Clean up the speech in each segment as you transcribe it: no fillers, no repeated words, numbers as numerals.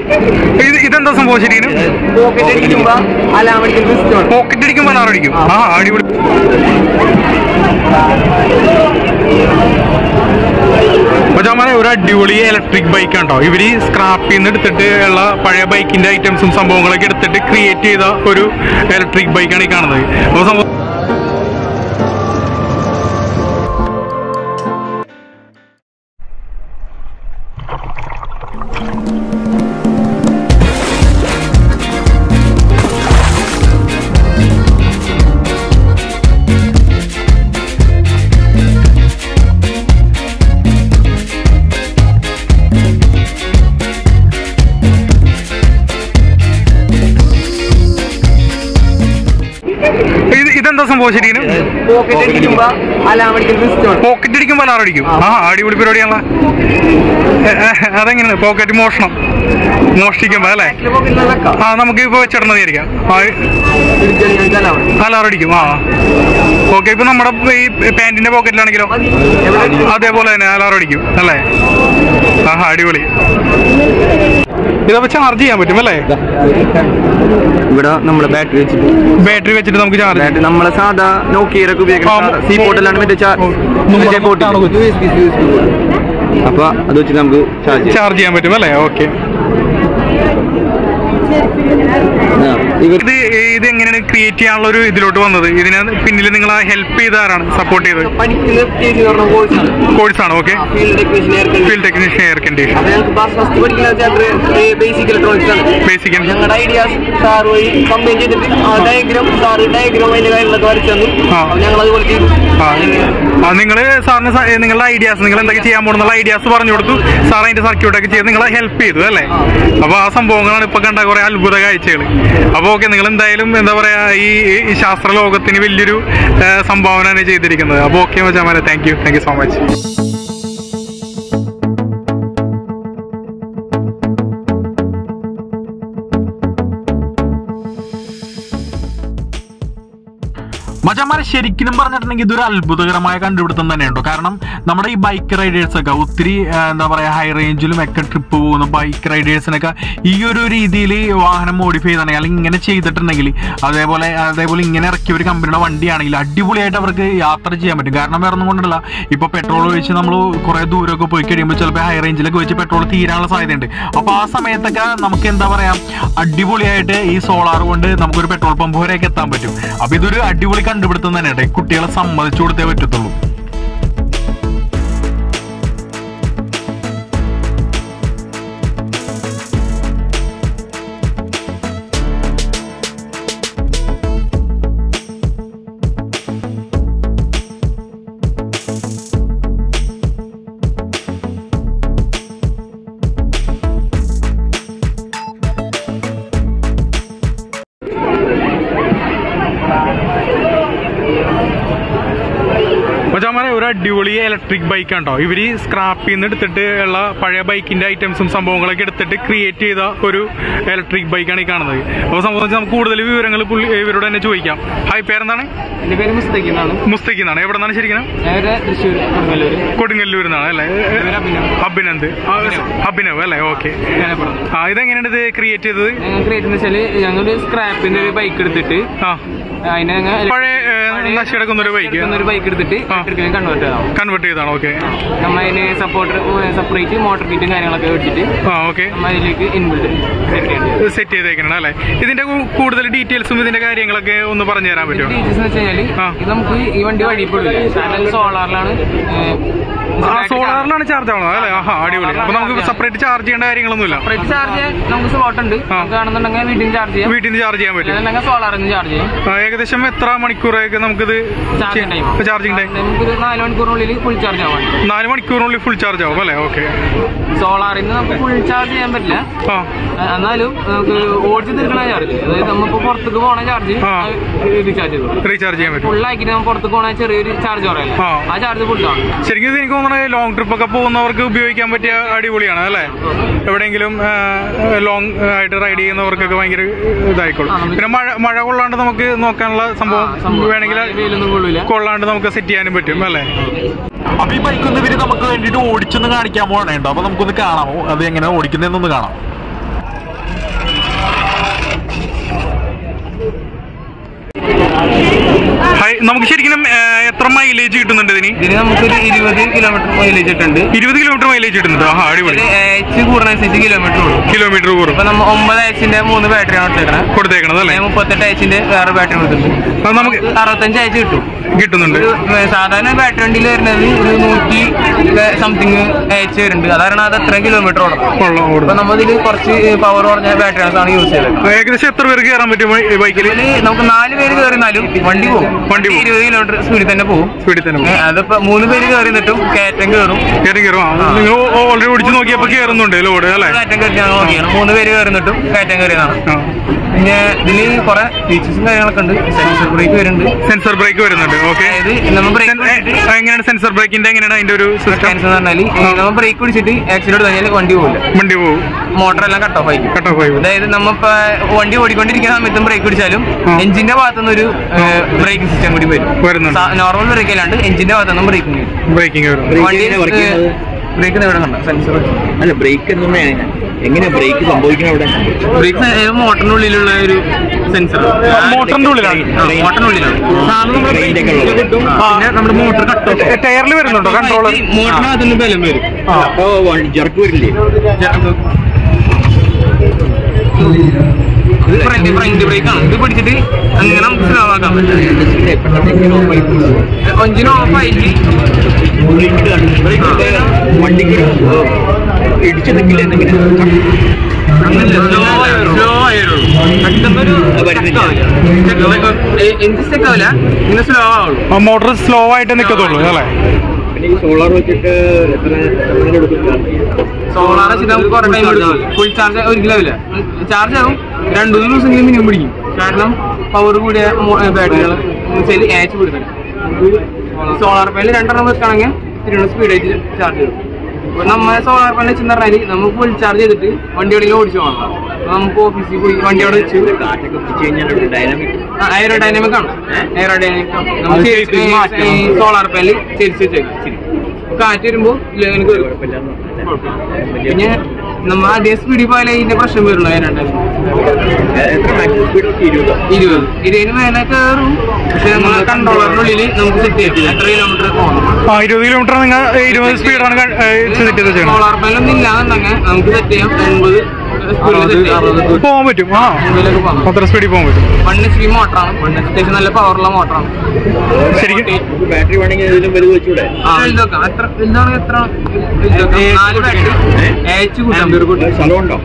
ഇതെന്താ സംഭവം ശരിക്കും? പോക്കറ്റ് അടിക്കുമ്പോ അലാറം അടിക്കും. ആ അടിപൊളി. മച്ചാമാരെ ഒരു അടിപൊളി ഇലക്ട്രിക് ബൈക്ക് ഉണ്ടോ. ഇവര് സ്ക്രാപ്പിൽ നിന്ന് എടുത്തിട്ട് ഉള്ള പഴയ ബൈക്കിന്റെ ഐറ്റംസും സംഭവങ്ങളൊക്കെ എടുത്തിട്ട് ക്രിയേറ്റ് ചെയ്ത ഒരു ഇലക്ട്രിക് ബൈക്കാണ് ഈ കാണുന്നത്. അപ്പോൾ സംഭവം ഇതെന്താ സംഭവം ശരിക്കും? പോക്കറ്റ് അടിക്കുമ്പോ അലാറം അടിക്കും. ആ അടിപൊളി പരിപാടിയാണല്ലോ. അതെങ്ങനെയാണ് പോക്കറ്റ് മോഷ്ടിക്കുമ്പോ അല്ലേ? ആ നമുക്ക് ഇപ്പൊ വെച്ചിടുന്നതായിരിക്കാം. അലാറം അടിക്കും. ആ ഓക്കെ. ഇപ്പൊ നമ്മുടെ ഈ പാന്റിന്റെ പോക്കറ്റിലാണെങ്കിലോ അതേപോലെ തന്നെ അലാറം അടിക്കും അല്ലേ? ആഹാ അടിപൊളി. ഇതപ്പോ ചാർജ് ചെയ്യാൻ പറ്റും അല്ലേ? ഇവിടെ നമ്മള് ബാറ്ററി വെച്ചിട്ട് നമുക്ക് ചാർജ് നമ്മളെ സാധാ നോക്കിയൊക്കെ ഉപയോഗിക്കുന്ന സി പോർട്ടിലാണ് അപ്പൊ അത് വെച്ചിട്ട് നമുക്ക് ചാർജ് ചെയ്യാൻ പറ്റും അല്ലേ? ഓക്കെ. ഇത് എങ്ങനെയാണ് ക്രിയേറ്റ് ചെയ്യാനുള്ള ഒരു ഇതിലോട്ട് വന്നത്? ഇതിന് പിന്നിൽ നിങ്ങൾ ഹെൽപ്പ് ചെയ്താരാണ്, സപ്പോർട്ട് ചെയ്തത്? കോഴ്സാണ്. Okay. Field technician air condition. നിങ്ങൾ സാറിന് നിങ്ങളുടെ ഐഡിയാസ്, നിങ്ങൾ എന്തൊക്കെ ചെയ്യാൻ പോകുന്നുള്ള ഐഡിയാസ് പറഞ്ഞു കൊടുത്തു. സാർ അതിന്റെ സർക്യൂട്ടൊക്കെ ചെയ്ത് നിങ്ങളെ ഹെൽപ്പ് ചെയ്തു അല്ലേ? അപ്പൊ ആ സംഭവങ്ങളാണ് ഇപ്പൊ കണ്ട കുറെ അത്ഭുത കാഴ്ചകൾ. അപ്പൊ ഓക്കെ, നിങ്ങൾ എന്തായാലും എന്താ പറയാ ഈ ശാസ്ത്ര ലോകത്തിന് വലിയൊരു സംഭാവന ചെയ്തിരിക്കുന്നത്. അപ്പൊ ഓക്കെ മച്ചാമാരെ, താങ്ക് യു സോ മച്ച്. മച്ചാമാരെ ശരിക്കും പറഞ്ഞിട്ടുണ്ടെങ്കിൽ ഇതൊരു അത്ഭുതകരമായ കണ്ടുപിടുത്തം തന്നെയുണ്ടോ. കാരണം നമ്മുടെ ഈ ബൈക്ക് റൈഡേഴ്സൊക്കെ ഒത്തിരി എന്താ പറയുക ഹൈ റേഞ്ചിലും ഒക്കെ ട്രിപ്പ് പോകുന്ന ബൈക്ക് റൈഡേഴ്സിനൊക്കെ ഈ ഒരു രീതിയിൽ വാഹനം മോഡിഫൈ ചെയ്തിട്ടുണ്ടെങ്കിൽ അല്ലെങ്കിൽ ഇങ്ങനെ ചെയ്തിട്ടുണ്ടെങ്കിൽ അതേപോലെ ഇങ്ങനെ ഇറക്കിയ ഒരു കമ്പനിയുടെ വണ്ടിയാണെങ്കിൽ അടിപൊളിയായിട്ട് അവർക്ക് യാത്ര ചെയ്യാൻ പറ്റും. കാരണം വേറെ ഒന്നും കൊണ്ടല്ല, ഇപ്പോൾ പെട്രോൾ ഒഴിച്ച് നമ്മൾ കുറേ ദൂരമൊക്കെ പോയി കഴിയുമ്പോൾ ചിലപ്പോൾ ഹൈ റേഞ്ചിലൊക്കെ വെച്ച് പെട്രോൾ തീരാനുള്ള സാധ്യതയുണ്ട്. അപ്പോൾ ആ സമയത്തൊക്കെ നമുക്ക് എന്താ പറയുക അടിപൊളിയായിട്ട് ഈ സോളാർ കൊണ്ട് നമുക്കൊരു പെട്രോൾ പമ്പ് വരെയൊക്കെ എത്താൻ പറ്റും. അപ്പോൾ ഇതൊരു അടിപൊളി കണ്ടുപിടുത്തം തന്നെയാണ്. കുട്ടികളെ സമ്മതിച്ചു കൊടുത്തേ പറ്റത്തുള്ളൂ. ഒരു അടിപൊളി ഇലക്ട്രിക് ബൈക്ക് ഉണ്ടോ. ഇവര് സ്ക്രാപ്പിൽ നിന്ന് എടുത്തിട്ട് ഉള്ള പഴയ ബൈക്കിന്റെ ഐറ്റംസും സംഭവങ്ങളൊക്കെ എടുത്തിട്ട് ക്രിയേറ്റ് ചെയ്ത ഒരു ഇലക്ട്രിക് ബൈക്കാണ് ഈ കാണുന്നത്. അപ്പോൾ സംബന്ധിച്ച് നമുക്ക് കൂടുതൽ വിവരങ്ങൾ ഇവരോട് തന്നെ ചോദിക്കാം. ഹായ്, പേരെന്താണ്? എന്റെ പേര് മുസ്തഖി എന്നാണ്. എവിടെ നിന്നാണ് ശരിക്കും? കൊടുങ്ങല്ലൂർ എന്നാണ് അല്ലേ? അഭിനവ് അല്ലേ? ഓക്കെ. ഇതെങ്ങനെയാണ് ഇത് ക്രിയേറ്റ് ചെയ്തത്? ഞങ്ങൾ സ്ക്രാപ്പിന്റെ ഒരു ബൈക്ക് എടുത്തിട്ട് പഴയ നശി കിടക്കുന്ന ഒരു ബൈക്ക് എടുത്തിട്ട് കൺവേർട്ട് ചെയ്താണ്. ഓക്കെ. നമ്മൾ അതിന് സെപ്പറേറ്റ് മോട്ടോർ കിറ്റും കാര്യങ്ങളൊക്കെ വെച്ചിട്ട് അതിലേക്ക് ഇൻബിൽഡ് സെറ്റ് ചെയ്തേക്കണം അല്ലേ? ഇതിന്റെ കൂടുതൽ ഡീറ്റെയിൽസും ഇതിന്റെ കാര്യങ്ങളൊക്കെ ഒന്ന് പറഞ്ഞു തരാൻ പറ്റുമോ? ഡീറ്റെയിൽസ് എന്ന് വെച്ച് കഴിഞ്ഞാൽ നമുക്ക് ഈ വണ്ടി വഴിപ്പെടില്ല. സോളാറിലാണ് ചാർജ് ആവണത് അല്ലേ? അടിപൊളി. അപ്പൊ നമുക്ക് സെപ്പറേറ്റ് ചാർജ് ചെയ്യേണ്ട കാര്യങ്ങളൊന്നുമില്ല. സെപ്പറേറ്റ് ചാർജ് നമുക്ക് സ്ലോട്ട് ഉണ്ട്. കാണുന്നുണ്ടെങ്കിൽ വീട്ടിൽ ചാർജ് ചെയ്യാൻ പറ്റും. സോളാറിന് ചാർജ് ചെയ്യാം. ഏകദേശം എത്ര മണിക്കൂറൊക്കെ നമുക്കിത് ചാർജിങ് ടൈം? നമുക്കൊരു 4 മണിക്കൂറിനുള്ളിൽ ഫുൾ ചാർജ് ആവും. 4 മണിക്കൂറിനുള്ളിൽ ഫുൾ ചാർജ് ആവും അല്ലേ? ഓക്കെ. സോളാറിന് നമുക്ക് ഫുൾ ചാർജ് ചെയ്യാൻ പറ്റില്ല. എന്നാലും നമുക്ക് ഓടിച്ച് തീർക്കണ ചാർജ്, അതായത് നമ്മളിപ്പോ പുറത്തേക്ക് പോണ ചാർജ് റീചാർജ് ചെയ്യാൻ പറ്റും. ഫുള്ളാക്കിട്ട് നമ്മൾ പുറത്തേക്ക് പോണ ചെറിയൊരു ചാർജ് പറയല്ലേ, ആ ചാർജ് ഫുള്ളാണ്. ശരിക്കും എനിക്ക് തോന്നുന്നത് ലോങ് ട്രിപ്പ് ഒക്കെ പോകുന്നവർക്ക് ഉപയോഗിക്കാൻ പറ്റിയ അടിപൊളിയാണ് അല്ലേ? എവിടെയെങ്കിലും ലോങ് ആയിട്ട് റൈഡ് ചെയ്യുന്നവർക്കൊക്കെ ഭയങ്കര ഇതായിക്കോളും. പിന്നെ മഴ കൊള്ളാണ്ട് നമുക്ക് നോക്കാനുള്ള സംഭവം വേണമെങ്കിൽ കൊള്ളാണ്ട് നമുക്ക് സെറ്റ് ചെയ്യാനും പറ്റും അല്ലേ? അപ്പൊ ഈ ബൈക്കൊന്ന് ഇവര് നമുക്ക് വേണ്ടിട്ട് ഓടിച്ചൊന്ന് കാണിക്കാൻ പോകണേണ്ടോ? അപ്പൊ നമുക്കൊന്ന് കാണാമോ അത് എങ്ങനെ ഓടിക്കുന്നതെന്നൊന്ന് കാണാം. നമുക്ക് ശരിക്കും എത്ര മൈലേജ് കിട്ടുന്നുണ്ട് ഇതിന്? നമുക്കൊരു 20 കിലോമീറ്റർ മൈലേജ് കിട്ടുന്നുണ്ട്. 20 കിലോമീറ്റർ മൈലേജ് കിട്ടുന്നുണ്ട്. അടിപൊളി. കിലോമീറ്റർ കൂടും. ഇപ്പൊ നമ്മൾ 9 AH-ന്റെ 3 ബാറ്ററിയാണ് കൊടുത്തേക്കണത് അല്ലേ? 38 AH-ന്റെ വേറെ ബാറ്ററി കൊടുത്തിട്ടുണ്ട്. നമുക്ക് 65 AH കിട്ടുന്നുണ്ട്. സാധാരണ ബാറ്ററി വണ്ടിയിൽ വരുന്നത് 100 സംതിങ് AH വരുന്നുണ്ട്. അതാണ് അത് എത്ര കിലോമീറ്റർ ഓടും. അപ്പൊ നമ്മളിതിൽ കുറച്ച് പവർ കുറഞ്ഞ ബാറ്ററിയാണ് യൂസ് ചെയ്തത്. ഏകദേശം എത്ര പേർക്ക് കയറാൻ പറ്റും ബൈക്കിൽ? നമുക്ക് 4 പേര് കയറിയാലും വണ്ടി പോകും. 20 കിലോമീറ്റർ സ്പീഡിൽ തന്നെ പോകും. അതിപ്പോ 3 പേര് കയറി നിന്നിട്ടും കയറ്റം കയറും. നിങ്ങൾ ഓൾറെഡി ഓടിച്ച് നോക്കിയപ്പോ കയറുന്നുണ്ട് ലോഡ് അല്ലേ? കയറ്റം കയറി ഞങ്ങൾ നോക്കിയാണ്. 3 പേര് കയറി നിന്നിട്ടും കയറ്റം കയറിയതാണ്. പിന്നെ ഇതില് കുറെ ഫീച്ചേഴ്സും കാര്യങ്ങളൊക്കെ ഉണ്ട്. സെൻസർ ബ്രേക്ക് വരുന്നുണ്ട്. സെൻസർ ബ്രേക്ക് വരുന്നുണ്ട്. ഓക്കെ. എങ്ങനെയാണ് സെൻസർ ബ്രേക്കിന്റെ എങ്ങനെയാണ് അതിന്റെ ഒരു സിസ്റ്റം എന്ന് പറഞ്ഞാൽ നമ്മൾ ബ്രേക്ക് പിടിച്ചിട്ട് ആക്സിഡന്റ് കഴിഞ്ഞാൽ വണ്ടി പോകും. മോട്ടറെല്ലാം കട്ട് ഓഫ് ആയിരിക്കും. അതായത് നമ്മളിപ്പോ വണ്ടി ഓടിക്കൊണ്ടിരിക്കുന്ന സമയത്തും ബ്രേക്ക് പിടിച്ചാലും എഞ്ചിന്റെ ഭാഗത്തുനിന്ന് ഒരു ബ്രേക്കിംഗ് സിസ്റ്റം കൂടി വരും. നോർമൽ ബ്രേക്ക് അല്ലാണ്ട് എഞ്ചിന്റെ ഭാഗത്തുനിന്നും ബ്രേക്കിംഗ് വരും. ബ്രേക്ക് എവിടെ കണ്ട സെൻസർ അല്ല ബ്രേക്ക് എങ്ങനെയാ ബ്രേക്ക് സംഭവിക്കുന്നത്? അവിടെ ബ്രേക്ക് മോട്ടറിനുള്ളിലുള്ള ഒരു സെൻസർ. മോട്ടറിന്റെ ഉള്ളിലാണ്. പിന്നെ നമ്മുടെ മോട്ടർ കട്ട് ഓഫ് ടയറിൽ വരുന്നുണ്ടോ കൺട്രോളർ? മോട്ടറിനകത്തുനിന്ന് ബലം വരും. അപ്പൊ ജർക്ക് വരില്ലേ? ഫ്രണ്ട് ബ്രേക്ക് ആണ്. ഇത് പിടിച്ചിട്ട് അങ്ങനെ നമുക്ക് സ്ലോ ആക്കാൻ പറ്റും. എഞ്ചിൻ ഓഫ് ആയിട്ട് വണ്ടിക്ക് ഇടിച്ചു നിൽക്കില്ല. സ്ലോ ആയുള്ളൂ. പെട്ടെന്നൊരു എഞ്ചിൻ സ്റ്റക്ക് ആവില്ല, ഇങ്ങനെ സ്ലോ ആവുള്ളൂ. മോട്ടർ സ്ലോ ആയിട്ട് നിൽക്കത്തുള്ളൂ അല്ലേ? പിന്നെ ഈ സോളാർ വെച്ചിട്ട് സോളാർ വെച്ചിട്ട് നമുക്ക് കുറെ ടൈം എടുക്കും. ഫുൾ ചാർജ് ഒരിക്കലും ആവില്ല. ചാർജ് ആവും 2-3 ദിവസമെങ്കിലും മിനിമം പിടിക്കും. കാരണം പവർ കൂടിയ ബാറ്ററികൾ AH പിടിക്കണം. സോളാർ പാനൽ 2 വെക്കുകയാണെങ്കിൽ ഇത്തിരി സ്പീഡായിട്ട് ചാർജ് ചെയ്യും. അപ്പൊ നമ്മൾ സോളാർ പാനൽ വെച്ചെന്ന് പറഞ്ഞാൽ നമുക്ക് ഫുൾ ചാർജ് ചെയ്തിട്ട് വണ്ടികളിൽ ഓടിച്ചു പോകണം. നമുക്ക് ഓഫീസിൽ പോയി വണ്ടി അവിടെ വെച്ച് എയറോഡൈനാമിക് ആണ്. സോളാർ പാനൽ തിരിച്ച് വെച്ചേക്കും. കാറ്റ് വരുമ്പോ എനിക്ക് വരും. പിന്നെ നമ്മ അതേ സ്പീഡിൽ പോയാലേ ഇതിന്റെ പ്രശ്നം വരുള്ളൂ. 20 മേലെ കയറും. പക്ഷെ നമ്മളെ കൺട്രോളറിനുള്ളിൽ നമുക്ക് സെറ്റ് ചെയ്യാം എത്ര കിലോമീറ്റർ പോകണം. 20 കിലോമീറ്റർ നിങ്ങൾ 20 സ്പീഡാണ് സോളാർ പാനലൊന്നും ഇല്ലാന്നുണ്ടെങ്കിൽ നമുക്ക് സെറ്റ് ചെയ്യാം 80 പോകാൻ പറ്റും. അത്ര സ്പീഡിൽ പോകാൻ പറ്റും. 1 HP മോട്ടറാണ്. അത്യാവശ്യം നല്ല പവറുള്ള മോട്ടറാണ്. ശരിക്കും ബാറ്ററി വേണമെങ്കിൽ ഇതിലും വലുത് വെച്ചൂടെ? വലുതാക്കാം. എത്ര വലുതാണെങ്കിൽ എത്ര 4 ബാറ്ററി AH കൂട്ടാൻ സ്ഥലമുണ്ടോ?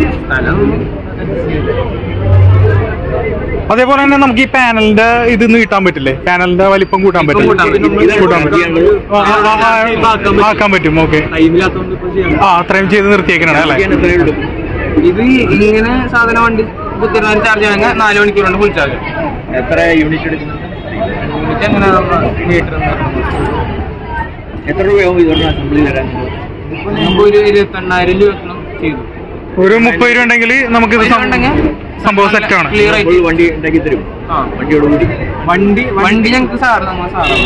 അതേപോലെ തന്നെ നമുക്ക് ഈ പാനലിന്റെ ഇത് നീട്ടാൻ പറ്റില്ലേ? പാനലിന്റെ വലിപ്പം കൂട്ടാൻ പറ്റും. ആക്കാൻ പറ്റും. ഓക്കെ. അത്രയും ചെയ്ത് നിർത്തിയേക്കാണ് അല്ലേ? ഇത് ഇങ്ങനെ സാധനം വണ്ടി കുത്തിരുന്ന ചാർജ് ചെയ്യണമെങ്കിൽ 4 മണിക്കൂർ കൊണ്ട് ഫുൾ ചാർജ്. എത്ര യൂണിറ്റ് എടുക്കുന്നു? യൂണിറ്റ് എങ്ങനെ മീറ്റർ എത്ര രൂപയാവും ഇതുകൊണ്ട് അസംബ്ലി തരാൻ? നമുക്ക് ഒരു 28,000 രൂപ ചെയ്തു. ഒരു 30 രൂപ ഉണ്ടെങ്കിൽ നമുക്ക് സംഭവം സെറ്റ് ആണ്. ക്ലിയർ ആയിട്ട് വണ്ടി ഉണ്ടാക്കി തരും. വണ്ടിയോട് കൂടി വണ്ടി ഞങ്ങൾക്ക് സാറ് നമ്മൾ സാറാണ്.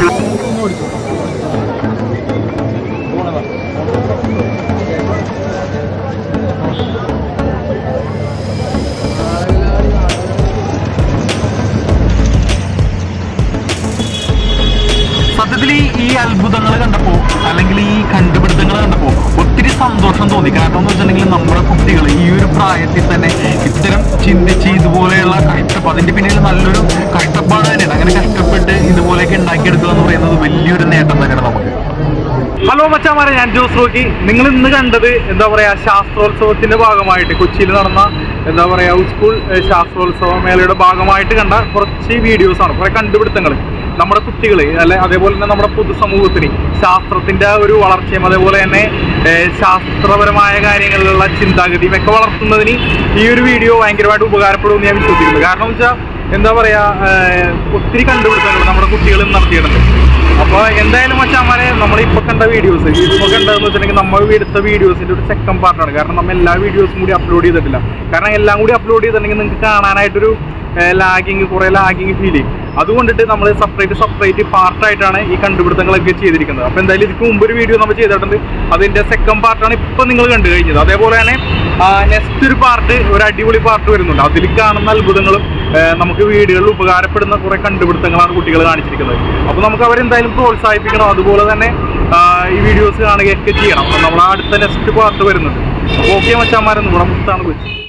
സത്യത്തിൽ ഈ അത്ഭുതങ്ങൾ കണ്ടപ്പോൾ അല്ലെങ്കിൽ ഈ കണ്ടുപിടുത്തങ്ങൾ കണ്ടപ്പോൾ ഒത്തിരി സന്തോഷം തോന്നി. കാരണം എന്ന് വെച്ചിട്ടുണ്ടെങ്കിൽ നമ്മുടെ കുട്ടികൾ ഈ ഒരു പ്രായത്തിൽ തന്നെ ഇത്തരം ചിന്തിച്ച് ഇതുപോലെയുള്ള അതിന്റെ പിന്നിൽ നല്ലൊരു കഷ്ടപ്പാട് തന്നെയാണ്. അങ്ങനെ കഷ്ടപ്പെട്ട് ഇതുപോലെയൊക്കെ ഉണ്ടാക്കിയെടുക്കുക എന്ന് പറയുന്നത് വലിയൊരു നേട്ടം തന്നെയാണ് നമുക്ക്. ഹലോ മച്ചാമാരെ, ഞാൻ ജോസ് റോക്കി. നിങ്ങൾ ഇന്ന് കണ്ടത് എന്താ പറയാ, ശാസ്ത്രോത്സവത്തിന്റെ ഭാഗമായിട്ട് കൊച്ചിയിൽ നടന്ന എന്താ പറയാ സ്കൂൾ ശാസ്ത്രോത്സവ മേളയുടെ ഭാഗമായിട്ട് കണ്ട കുറച്ച് വീഡിയോസാണ്. കുറെ കണ്ടുപിടുത്തങ്ങൾ നമ്മുടെ കുട്ടികൾ അല്ലെ, അതേപോലെ തന്നെ നമ്മുടെ പൊതുസമൂഹത്തിന് ശാസ്ത്രത്തിന്റെ ഒരു വളർച്ചയും അതേപോലെ തന്നെ ശാസ്ത്രപരമായ കാര്യങ്ങളിലുള്ള ചിന്താഗതിയും ഒക്കെ വളർത്തുന്നതിന് ഈ ഒരു വീഡിയോ ഭയങ്കരമായിട്ട് ഉപകാരപ്പെടുമെന്ന് ഞാൻ വിശ്വസിക്കുന്നു. കാരണം എന്ന് വെച്ചാൽ എന്താ പറയാ, ഒത്തിരി കണ്ടുപിടുത്തങ്ങൾ നമ്മുടെ കുട്ടികൾ നടത്തിയിട്ടുണ്ട്. അപ്പോൾ എന്തായാലും മച്ചാമാരെ, നമ്മളിപ്പോൾ കണ്ട വീഡിയോസ് ഇപ്പോൾ കണ്ടതെന്ന് വെച്ചിട്ടുണ്ടെങ്കിൽ നമ്മൾ എടുത്ത വീഡിയോസിൻ്റെ ഒരു സെക്കൻഡ് പാർട്ടാണ്. കാരണം നമ്മൾ എല്ലാ വീഡിയോസും കൂടി അപ്ലോഡ് ചെയ്തിട്ടില്ല. കാരണം എല്ലാം കൂടി അപ്ലോഡ് ചെയ്തിട്ടുണ്ടെങ്കിൽ നിങ്ങൾക്ക് കാണാനായിട്ടൊരു കുറേ ലാഗിങ് ഫീൽ ചെയ്യും. അതുകൊണ്ടിട്ട് നമ്മൾ സെപ്പറേറ്റ് പാർട്ടായിട്ടാണ് ഈ കണ്ടുപിടുത്തങ്ങളൊക്കെ ചെയ്തിരിക്കുന്നത്. അപ്പോൾ എന്തായാലും ഇതിക്ക് മുമ്പ് ഒരു വീഡിയോ നമ്മൾ ചെയ്തിട്ടുണ്ട്. അതിൻ്റെ സെക്കൻഡ് പാർട്ടാണ് ഇപ്പോൾ നിങ്ങൾ കണ്ടു കഴിഞ്ഞത്. അതേപോലെ തന്നെ നെക്സ്റ്റ് ഒരു പാർട്ട്, ഒരു അടിപൊളി പാർട്ട് വരുന്നുണ്ട്. അതിൽ കാണുന്ന അത്ഭുതങ്ങളും നമുക്ക് വീടുകളിൽ ഉപകാരപ്പെടുന്ന കുറെ കണ്ടുപിടുത്തങ്ങളാണ് കുട്ടികൾ കാണിച്ചിരിക്കുന്നത്. അപ്പോൾ നമുക്ക് അവരെന്തായാലും പ്രോത്സാഹിപ്പിക്കണം. അതുപോലെ തന്നെ ഈ വീഡിയോസ് കാണുകയൊക്കെ ചെയ്യണം. നമ്മൾ അടുത്ത നെക്സ്റ്റ് പാർട്ട് വരുന്നുണ്ട്. ഓക്കെ മച്ചാന്മാരെ, നമ്മുടെ മുത്താണ് വിളിച്ചത്.